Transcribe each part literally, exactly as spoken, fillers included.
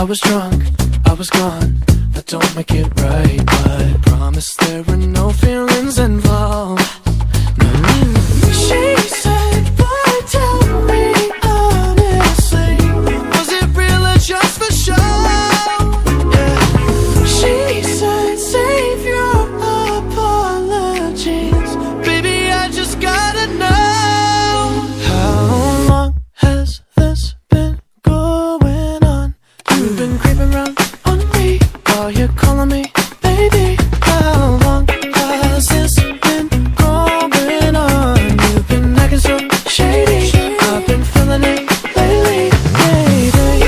was drunk, I was gone. That don't make it right, but promise there were no feelings involved. No. She said, boy, tell me honestly, was it real or just for show? Yeah. She said, save your apologies, baby, I just gotta know. How long has this been going on? You've been creeping around on me while you're calling me baby. How long has this been going on? You've been acting so shady, I've been feeling it lately, baby.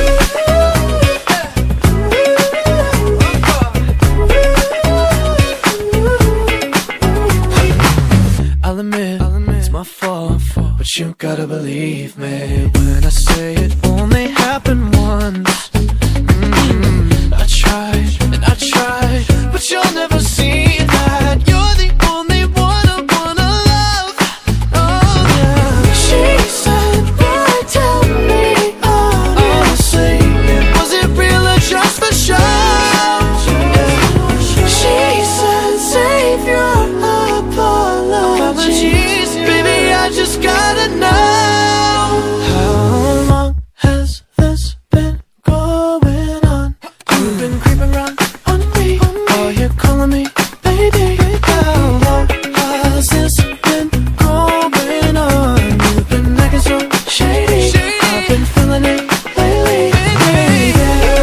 I'll admit, it's my fault, but you gotta believe me when I say it only happened once. Mm, I tried and I tried, but you'll never see that. You're the only one I wanna love. Oh yeah. She said, boy, tell me honestly, was it real or just for show? Yeah. She said, save your apologies, baby, I just gotta know. How long has this been going on? You've been creeping around on me while you're calling me baby. How long has this been going on? You've been acting so shady, I've been feeling it lately, baby.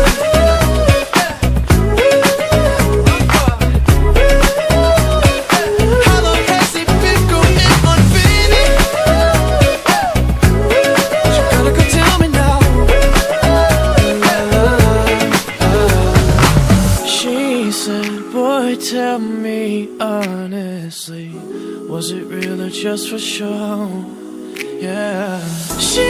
How long has it been going on, baby? You gotta go tell me now. She said, boy, tell me honestly, was it real or just for show? Yeah. She